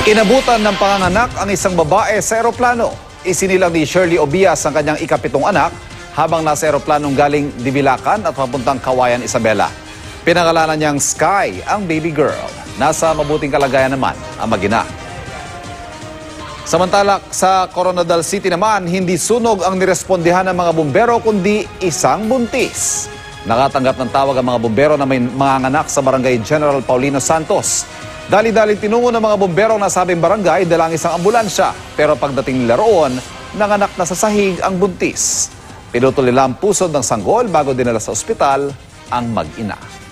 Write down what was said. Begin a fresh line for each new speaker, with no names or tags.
Inabutan ng panganganak ang isang babae sa eroplano. Isinilang ni Shirley Obias ang kanyang ikapitong anak habang nasa eroplanong galing Divilacan at papuntang Kawayan, Isabela. Pinangalanan niyang Sky ang baby girl. Nasa mabuting kalagayan naman ang mag-ina. Samantala sa Coronadal City naman, hindi sunog ang nirespondihan ng mga bumbero kundi isang buntis. Nakatanggap ng tawag ang mga bumbero na may mga anak sa barangay General Paulino Santos. Dali-daling tinungo ng mga bumbero na sabing barangay dalang isang ambulansya. Pero pagdating nila roon, nanganak na sa sahig ang buntis. Pinutol nila ang pusod ng sanggol bago dinala sa ospital ang mag-ina.